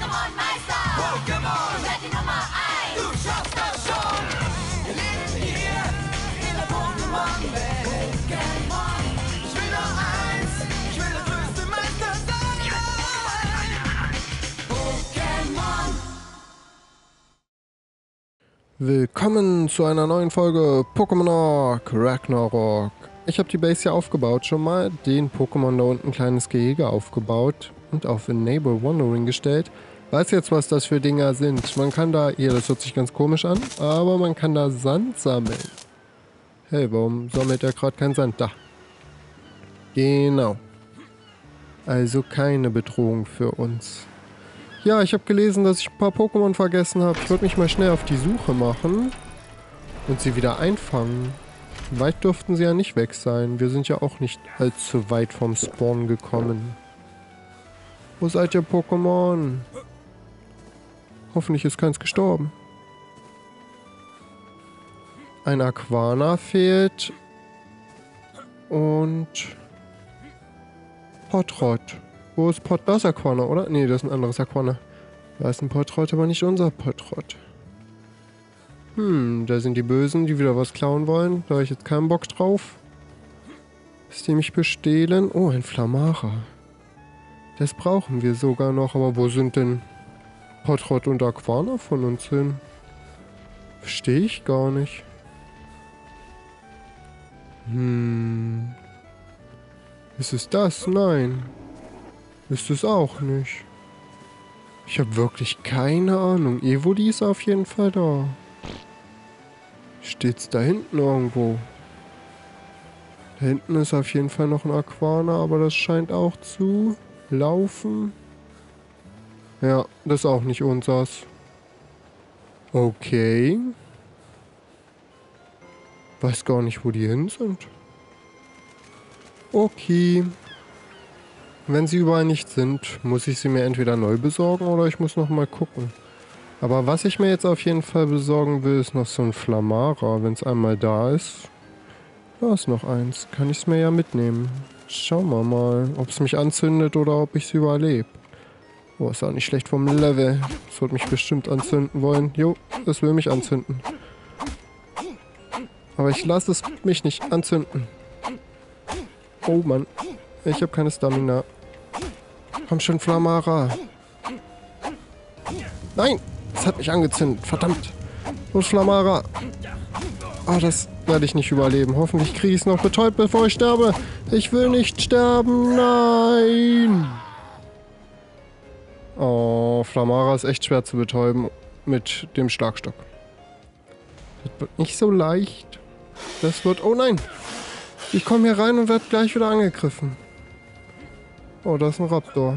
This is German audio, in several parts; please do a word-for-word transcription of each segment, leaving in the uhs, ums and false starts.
Pokémon-Meister. Pokémon. Werd die Nummer eins. Du schaffst das schon. Wir leben hier in der Pokémon-Welt. Pokémon. Ich will nur eins. Ich will der größte Meister sein. Pokémon. Willkommen zu einer neuen Folge Pokémon Arc Ragnarok. Ich habe die Base hier aufgebaut schon mal, den Pokémon da unten ein kleines Gehege aufgebaut und auf Enable Wandering gestellt. Weiß jetzt, was das für Dinger sind. Man kann da, hier, das hört sich ganz komisch an, aber man kann da Sand sammeln. Hey, warum sammelt er gerade keinen Sand? Da. Genau. Also keine Bedrohung für uns. Ja, ich habe gelesen, dass ich ein paar Pokémon vergessen habe. Ich würde mich mal schnell auf die Suche machen und sie wieder einfangen. Weit dürften sie ja nicht weg sein. Wir sind ja auch nicht allzu weit vom Spawn gekommen. Wo seid ihr, Pokémon? Hoffentlich ist keins gestorben. Ein Aquana fehlt. Und Potrot. Wo ist Pot? Das ist Aquana, oder? Nee, das ist ein anderes Aquana. Da ist ein Potrot, aber nicht unser Potrot. Hm, da sind die Bösen, die wieder was klauen wollen. Da habe ich jetzt keinen Bock drauf. Dass die mich bestehlen. Oh, ein Flamara. Das brauchen wir sogar noch. Aber wo sind denn Potrot und Aquana von uns hin? Verstehe ich gar nicht. Hm. Ist es das? Nein. Ist es auch nicht. Ich habe wirklich keine Ahnung. Evoli ist auf jeden Fall da. Steht's da hinten irgendwo? Da hinten ist auf jeden Fall noch ein Aquana, aber das scheint auch zu laufen. Ja, das ist auch nicht unsers. Okay. Weiß gar nicht, wo die hin sind. Okay. Wenn sie überall nicht sind, muss ich sie mir entweder neu besorgen oder ich muss noch mal gucken. Aber was ich mir jetzt auf jeden Fall besorgen will, ist noch so ein Flamara. Wenn es einmal da ist. Da ist noch eins. Kann ich es mir ja mitnehmen. Schauen wir mal, ob es mich anzündet oder ob ich es überlebe. Oh, ist auch nicht schlecht vom Level. Das wird mich bestimmt anzünden wollen. Jo, das will mich anzünden. Aber ich lasse es mich nicht anzünden. Oh Mann. Ich habe keine Stamina. Komm schon, Flamara. Nein! Das hat mich angezündet. Verdammt. Los, Flamara. Oh, das werde ich nicht überleben. Hoffentlich kriege ich es noch betäubt, bevor ich sterbe. Ich will nicht sterben. Nein! Oh, Flamara ist echt schwer zu betäuben mit dem Schlagstock. Das wird nicht so leicht. Das wird... Oh nein! Ich komme hier rein und werde gleich wieder angegriffen. Oh, da ist ein Raptor.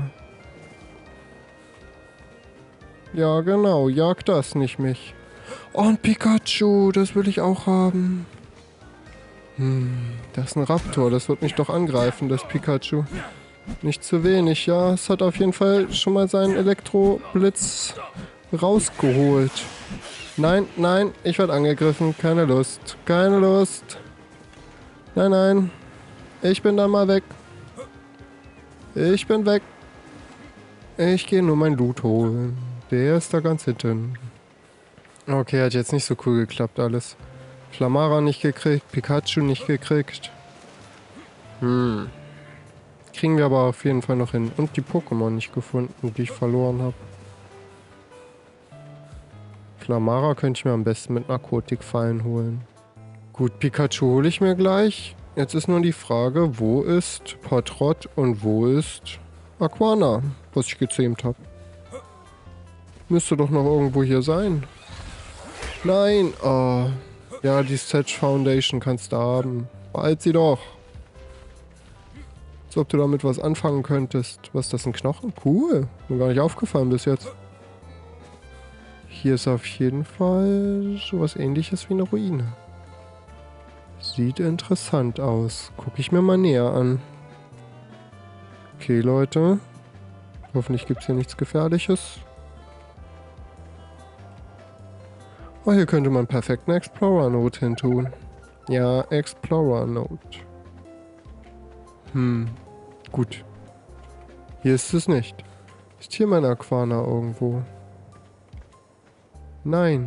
Ja, genau. Jag das, nicht mich. Oh, ein Pikachu. Das will ich auch haben. Hm, das ist ein Raptor. Das wird mich doch angreifen, das Pikachu. Nicht zu wenig, ja. Es hat auf jeden Fall schon mal seinen Elektroblitz rausgeholt. Nein, nein. Ich werde angegriffen. Keine Lust. Keine Lust. Nein, nein. Ich bin da mal weg. Ich bin weg. Ich gehe nur mein Loot holen. Der ist da ganz hinten. Okay, hat jetzt nicht so cool geklappt alles. Flamara nicht gekriegt, Pikachu nicht gekriegt. Hm. Kriegen wir aber auf jeden Fall noch hin. Und die Pokémon nicht gefunden, die ich verloren habe. Flamara könnte ich mir am besten mit Narkotikfallen holen. Gut, Pikachu hole ich mir gleich. Jetzt ist nur die Frage, wo ist Potrot und wo ist Aquana, was ich gezähmt habe. Müsste doch noch irgendwo hier sein. Nein, oh. Ja, die Sedge Foundation kannst du haben. Behalt sie doch. Als ob du damit was anfangen könntest. Was ist das, ein Knochen? Cool. Mir gar nicht aufgefallen bis jetzt. Hier ist auf jeden Fall sowas Ähnliches wie eine Ruine. Sieht interessant aus. Gucke ich mir mal näher an. Okay, Leute. Hoffentlich gibt es hier nichts Gefährliches. Oh, hier könnte man perfekt eine Explorer-Note hin tun. Ja, Explorer-Note. Hm, gut. Hier ist es nicht. Ist hier mein Aquana irgendwo? Nein.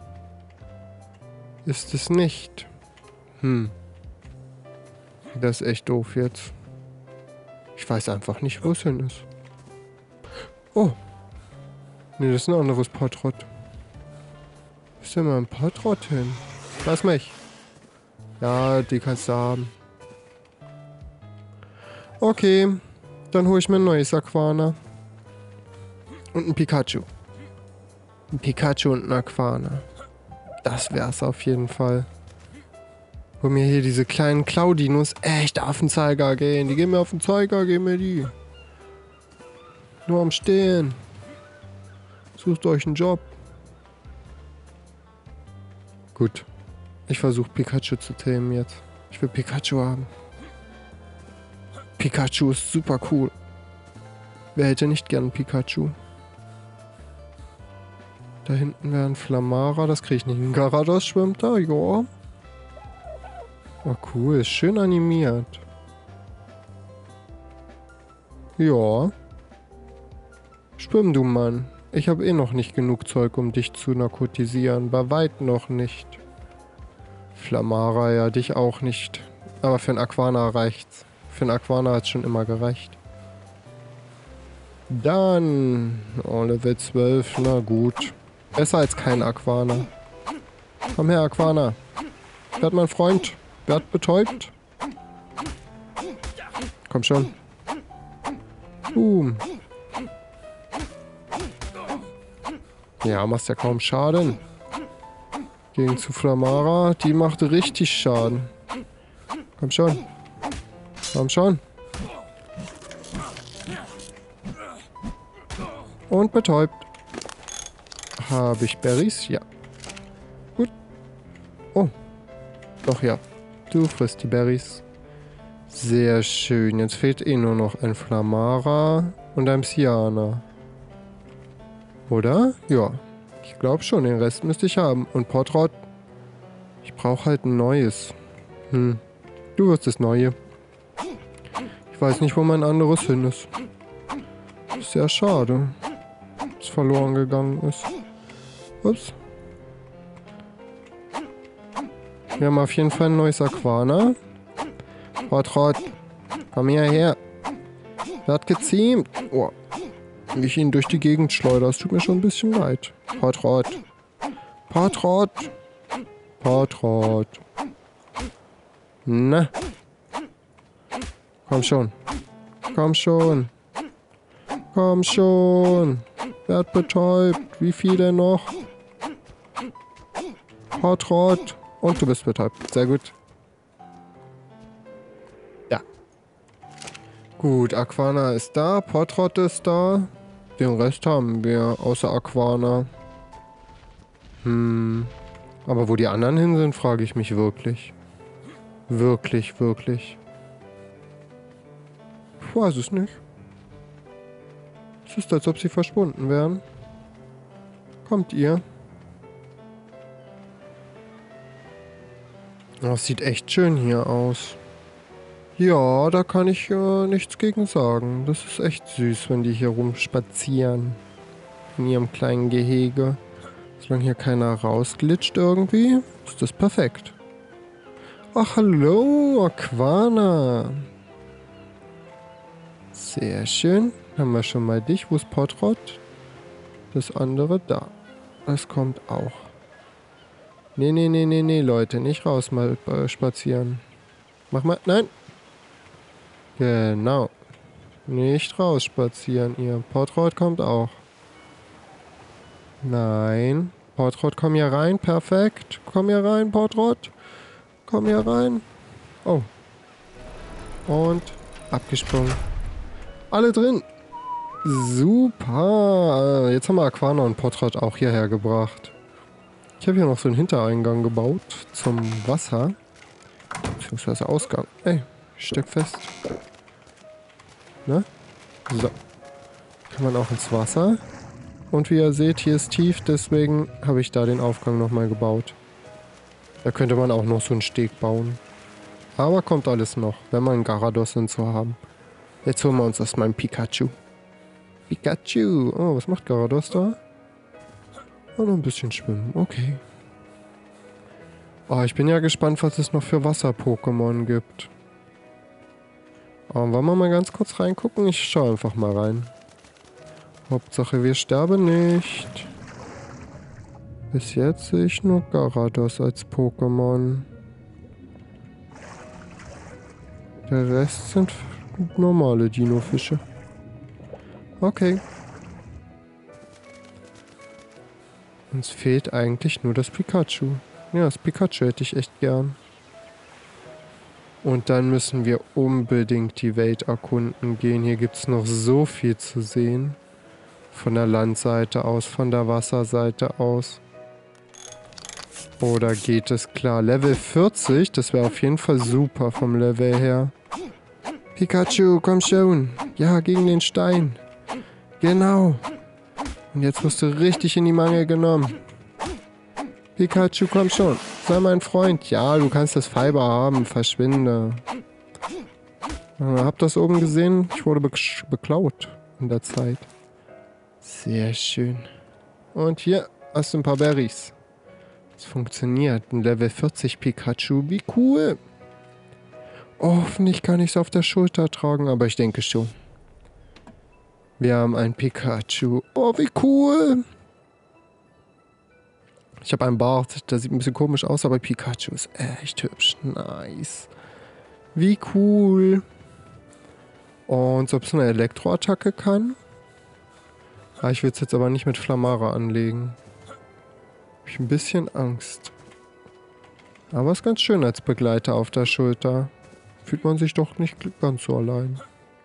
Ist es nicht. Hm. Das ist echt doof jetzt. Ich weiß einfach nicht, wo es hin ist. Oh. Nee, das ist ein anderes Portrott. Wo ist denn mein Portrott hin? Lass mich. Ja, die kannst du haben. Okay. Dann hole ich mir ein neues Aquana. Und ein Pikachu. Ein Pikachu und ein Aquana. Das wär's auf jeden Fall. Wo mir hier diese kleinen Klaudinos echt auf den Zeiger gehen. Die gehen mir auf den Zeiger, gehen mir die. Nur am Stehen. Sucht euch einen Job. Gut. Ich versuche Pikachu zu tamen jetzt. Ich will Pikachu haben. Pikachu ist super cool. Wer hätte nicht gern Pikachu? Da hinten wäre ein Flamara. Das kriege ich nicht. Ein Garados schwimmt da, ja. Oh cool, ist schön animiert. Ja. Schwimm du Mann. Ich habe eh noch nicht genug Zeug, um dich zu narkotisieren. Bei weit noch nicht. Flamara, ja, dich auch nicht. Aber für ein Aquana reicht's. Für ein Aquana hat's schon immer gereicht. Dann. Oh, Level zwölf, na gut. Besser als kein Aquana. Komm her, Aquana. Werd mein Freund. Werd betäubt. Komm schon. Boom. Ja, machst ja kaum Schaden. Gegen zu Flamara. Die macht richtig Schaden. Komm schon. Komm schon. Und betäubt. Habe ich Berries? Ja. Gut. Oh. Doch ja. Du frisst die Berries. Sehr schön. Jetzt fehlt eh nur noch ein Flamara und ein Psyana. Oder? Ja. Ich glaube schon. Den Rest müsste ich haben. Und Portrott. Ich brauche halt ein neues. Hm. Du wirst das Neue. Ich weiß nicht, wo mein anderes hin ist. Ist sehr schade. Dass es verloren gegangen ist. Ups. Wir haben auf jeden Fall ein neues Aquana. Portrott. Komm hierher. Wird geziemt. Oh. Wie ich ihn durch die Gegend schleudere. Das tut mir schon ein bisschen leid. Portrott. Portrott. Portrott. Na. Komm schon. Komm schon. Komm schon. Werd betäubt. Wie viele noch? Portrott. Und du bist betäubt. Sehr gut. Ja. Gut, Aquana ist da. Portrott ist da. Den Rest haben wir, außer Aquana. Hm. Aber wo die anderen hin sind, frage ich mich wirklich. Wirklich, wirklich. Ich weiß es nicht. Es ist, als ob sie verschwunden wären. Kommt ihr? Das sieht echt schön hier aus. Ja, da kann ich äh, nichts gegen sagen. Das ist echt süß, wenn die hier rumspazieren. In ihrem kleinen Gehege. Solange hier keiner rausglitscht irgendwie, ist das perfekt. Ach, hallo, Aquana. Sehr schön. Haben wir schon mal dich. Wo ist Portrott? Das andere da. Das kommt auch. Nee, nee, nee, nee, nee, Leute. Nicht raus mal äh, spazieren. Mach mal. Nein. Genau. Nicht raus spazieren, ihr. Portrott kommt auch. Nein. Portrott, komm hier rein. Perfekt. Komm hier rein, Portrott. Komm hier rein. Oh. Und abgesprungen. Alle drin. Super. Jetzt haben wir Aquana und Portrott auch hierher gebracht. Ich habe hier noch so einen Hintereingang gebaut zum Wasser. Beziehungsweise Ausgang. Ey, steck fest. Ne? So. Kann man auch ins Wasser. Und wie ihr seht, hier ist tief, deswegen habe ich da den Aufgang nochmal gebaut. Da könnte man auch noch so einen Steg bauen. Aber kommt alles noch, wenn wir einen Garados und so haben. Jetzt holen wir uns erstmal einen Pikachu. Pikachu. Oh, was macht Gyarados da? Oh, noch ein bisschen schwimmen. Okay. Oh, ich bin ja gespannt, was es noch für Wasser-Pokémon gibt. Oh, wollen wir mal ganz kurz reingucken? Ich schaue einfach mal rein. Hauptsache, wir sterben nicht. Bis jetzt sehe ich nur Gyarados als Pokémon. Der Rest sind normale Dino-Fische. Okay. Uns fehlt eigentlich nur das Pikachu. Ja, das Pikachu hätte ich echt gern. Und dann müssen wir unbedingt die Welt erkunden gehen. Hier gibt es noch so viel zu sehen. Von der Landseite aus, von der Wasserseite aus. Oder geht es klar? Level vierzig, das wäre auf jeden Fall super vom Level her. Pikachu, komm schon. Ja, gegen den Stein. Genau. Und jetzt wirst du richtig in die Mangel genommen. Pikachu, komm schon. Sei mein Freund. Ja, du kannst das Fiber haben. Verschwinde. Äh, habt ihr das oben gesehen? Ich wurde be beklaut in der Zeit. Sehr schön. Und hier hast du ein paar Berries. Es funktioniert. Ein Level vierzig Pikachu. Wie cool. Oh, hoffentlich kann ich es auf der Schulter tragen, aber ich denke schon. Wir haben ein Pikachu. Oh, wie cool. Ich habe einen Bart, der sieht ein bisschen komisch aus, aber Pikachu ist echt hübsch. Nice. Wie cool. Und ob es eine Elektroattacke kann? Ah, ich will es jetzt aber nicht mit Flammara anlegen. Hab ich ein bisschen Angst. Aber ist ganz schön als Begleiter auf der Schulter. Fühlt man sich doch nicht ganz so allein.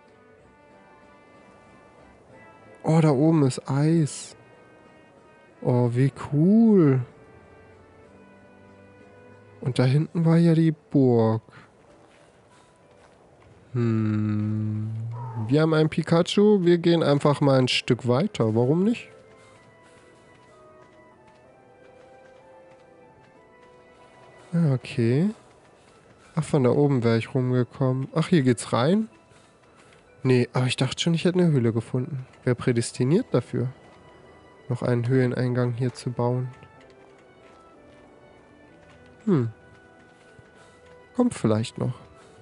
Oh, da oben ist Eis. Oh, wie cool. Und da hinten war ja die Burg. Hm. Wir haben einen Pikachu. Wir gehen einfach mal ein Stück weiter. Warum nicht? Ja, okay. Ach, von da oben wäre ich rumgekommen. Ach, hier geht's rein? Nee, aber ich dachte schon, ich hätte eine Höhle gefunden. Wer prädestiniert dafür, noch einen Höhleneingang hier zu bauen? Hm. Kommt vielleicht noch.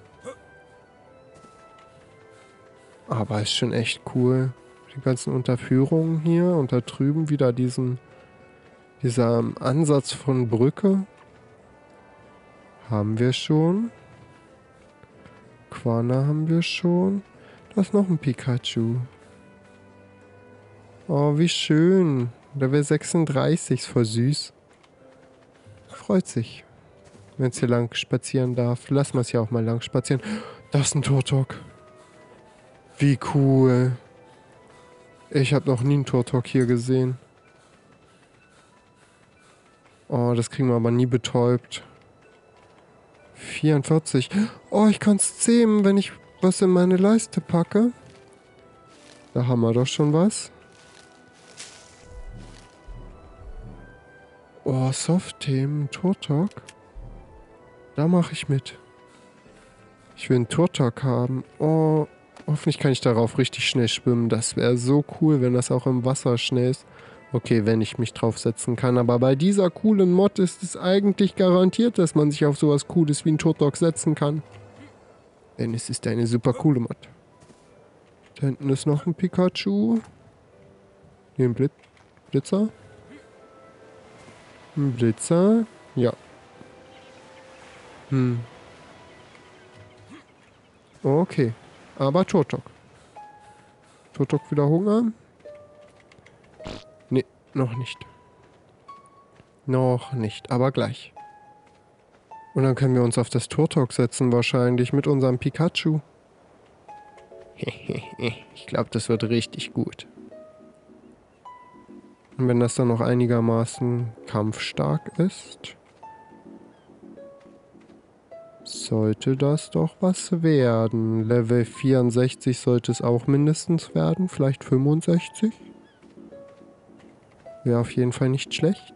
Aber ist schon echt cool. Die ganzen Unterführungen hier und da drüben wieder diesen dieser Ansatz von Brücke. Haben wir schon. Quana haben wir schon. Da ist noch ein Pikachu. Oh, wie schön. Level sechsunddreißig, ist voll süß. Freut sich, wenn es hier lang spazieren darf. Lassen wir es ja auch mal lang spazieren. Da ist ein Turtok. Wie cool. Ich habe noch nie einen Turtok hier gesehen. Oh, das kriegen wir aber nie betäubt. vierundvierzig. Oh, ich kann es zähmen, wenn ich was in meine Leiste packe. Da haben wir doch schon was. Oh, Soft-Themen, Turtok. Da mache ich mit. Ich will einen Turtok haben. Oh, hoffentlich kann ich darauf richtig schnell schwimmen. Das wäre so cool, wenn das auch im Wasser schnell ist. Okay, wenn ich mich draufsetzen kann. Aber bei dieser coolen Mod ist es eigentlich garantiert, dass man sich auf sowas Cooles wie einen Turtok setzen kann. Denn es ist eine super coole Mod. Da hinten ist noch ein Pikachu. Hier ein Blitz Blitzer. Ein Blitzer. Ja. Hm. Okay. Aber Turtok. Turtok wieder Hunger? Nee, noch nicht. Noch nicht, aber gleich. Und dann können wir uns auf das Turtok setzen wahrscheinlich mit unserem Pikachu. Ich glaube, das wird richtig gut. Und wenn das dann noch einigermaßen kampfstark ist, sollte das doch was werden. Level vierundsechzig sollte es auch mindestens werden, vielleicht fünfundsechzig. Wäre auf jeden Fall nicht schlecht.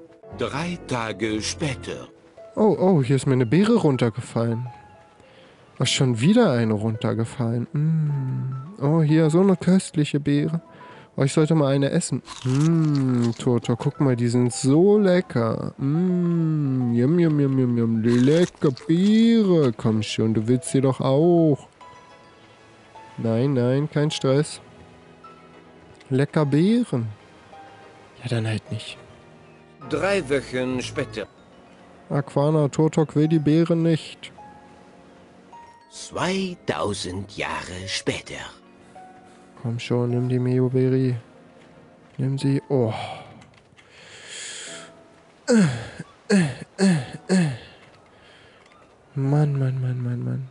Drei Tage später. Oh, oh, hier ist mir eine Beere runtergefallen. Oh, schon wieder eine runtergefallen. Mm. Oh, hier, so eine köstliche Beere. Oh, ich sollte mal eine essen. Mmm, Toto, guck mal, die sind so lecker. Mmm, yum, yum, yum, yum, yum, die lecker Beere. Komm schon, du willst sie doch auch. Nein, nein, kein Stress. Lecker Beeren. Ja, dann halt nicht. Drei Wochen später. Aquana, Totok will die Beeren nicht. zweitausend Jahre später. Komm schon, nimm die Meowberry. Nimm sie. Oh. Äh, äh, äh, äh. Mann, Mann, Mann, Mann, Mann.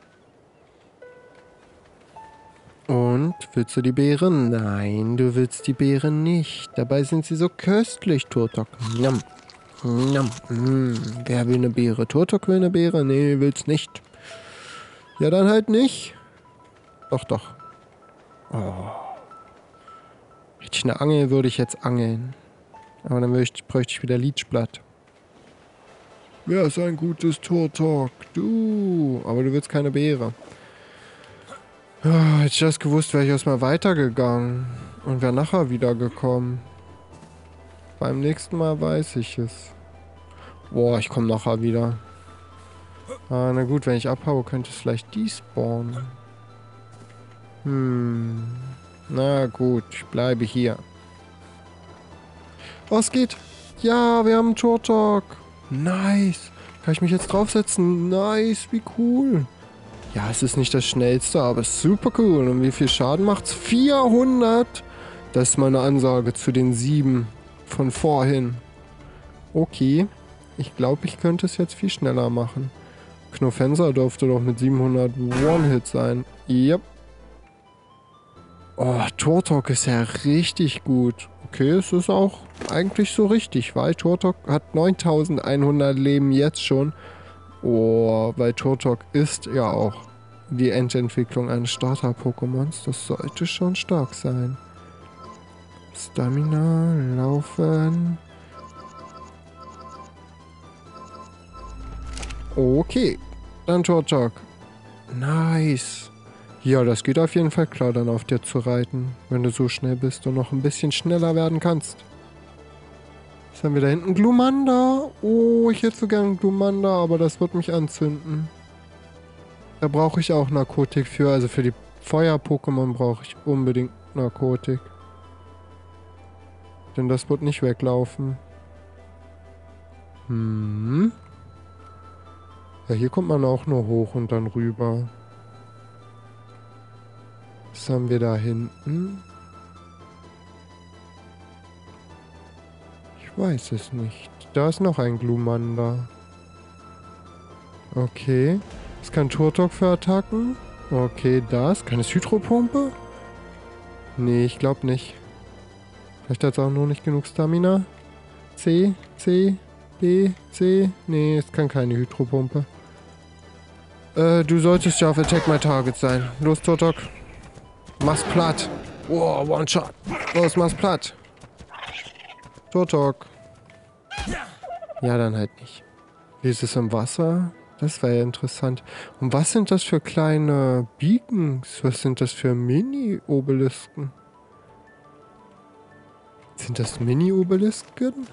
Und, willst du die Beeren? Nein, du willst die Beeren nicht. Dabei sind sie so köstlich, Turtok. Njam. Njam. Mm, wer will eine Beere? Turtok will eine Beere? Nee, will's nicht. Ja, dann halt nicht. Doch, doch. Oh. Hätte ich eine Angel, würde ich jetzt angeln. Aber dann ich, bräuchte ich wieder Leechblatt. Wer ist ein gutes Turtok? Du. Aber du willst keine Beere. Oh, hätte ich das gewusst, wäre ich erstmal weitergegangen. Und wäre nachher wiedergekommen. Beim nächsten Mal weiß ich es. Boah, ich komme nachher wieder. Ah, na gut, wenn ich abhaue, könnte es vielleicht die spawnen. Hm. Na gut, ich bleibe hier. Oh, es geht. Ja, wir haben einen Turtok. Nice. Kann ich mich jetzt draufsetzen? Nice, wie cool. Ja, es ist nicht das schnellste, aber es ist super cool. Und wie viel Schaden macht's? vierhundert. Das ist meine Ansage zu den sieben von vorhin. Okay. Ich glaube, ich könnte es jetzt viel schneller machen. Knofenser dürfte doch mit siebenhundert One-Hit sein. Yep. Oh, Turtok ist ja richtig gut. Okay, es ist auch eigentlich so richtig, weil Turtok hat neuntausendeinhundert Leben jetzt schon. Oh, weil Turtok ist ja auch die Endentwicklung eines Starter-Pokémons. Das sollte schon stark sein. Stamina, Laufen. Okay, dann Turtok. Nice. Ja, das geht auf jeden Fall klar, dann auf dir zu reiten, wenn du so schnell bist und noch ein bisschen schneller werden kannst. Was haben wir da hinten? Glumanda. Oh, ich hätte so gern Glumanda, aber das wird mich anzünden. Da brauche ich auch Narkotik für. Also für die Feuer-Pokémon brauche ich unbedingt Narkotik. Denn das wird nicht weglaufen. Hm. Ja, hier kommt man auch nur hoch und dann rüber. Was haben wir da hinten? Ich weiß es nicht. Da ist noch ein Glumanda. Okay. Was kann Turtok für Attacken? Okay, das. Kann es Hydropumpe? Nee, ich glaube nicht. Vielleicht hat es auch nur nicht genug Stamina. C, C, B, C. Nee, es kann keine Hydropumpe. Äh, du solltest ja auf Attack My Target sein. Los, Turtok. Mach's platt. Wow, One-Shot. Los, mach's platt. Turtok. Ja, dann halt nicht. Wie ist es im Wasser? Das wäre ja interessant. Und was sind das für kleine Beacons? Was sind das für Mini-Obelisken? Sind das Mini-Obelisken?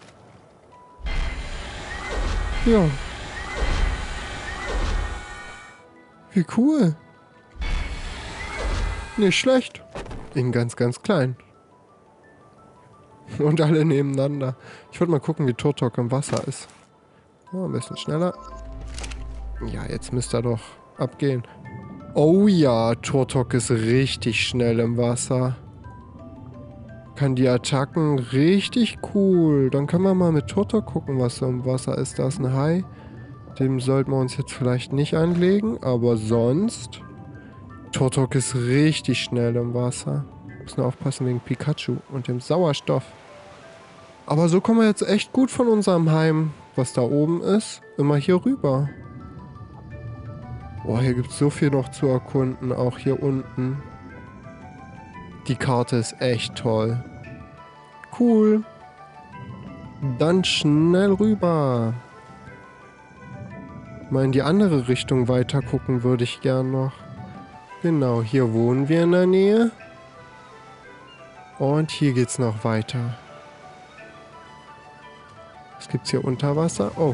Ja. Wie cool. Nicht schlecht. In ganz, ganz klein. Und alle nebeneinander. Ich wollte mal gucken, wie Turtok im Wasser ist. Oh, ein bisschen schneller. Ja, jetzt müsste er doch abgehen. Oh ja, Turtok ist richtig schnell im Wasser. Kann die Attacken richtig cool. Dann können wir mal mit Turtok gucken, was so im Wasser ist. Da ist ein Hai. Dem sollten wir uns jetzt vielleicht nicht anlegen, aber sonst... Turtok ist richtig schnell im Wasser. Muss nur aufpassen wegen Pikachu und dem Sauerstoff. Aber so kommen wir jetzt echt gut von unserem Heim, was da oben ist, immer hier rüber. Boah, hier gibt es so viel noch zu erkunden, auch hier unten. Die Karte ist echt toll. Cool. Dann schnell rüber. Mal in die andere Richtung weiter gucken würde ich gern noch. Genau, hier wohnen wir in der Nähe. Und hier geht's noch weiter. Was gibt's hier unter Wasser? Oh.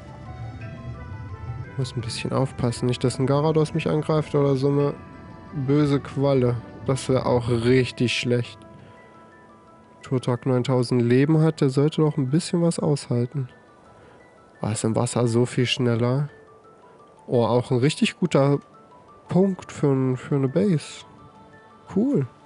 Muss ein bisschen aufpassen, nicht, dass ein Garados mich angreift oder so eine böse Qualle. Das wäre auch richtig schlecht. Turtok neuntausend Leben hat, der sollte doch ein bisschen was aushalten. War es im Wasser so viel schneller. Oh, auch ein richtig guter Punkt für, für eine Base. Cool.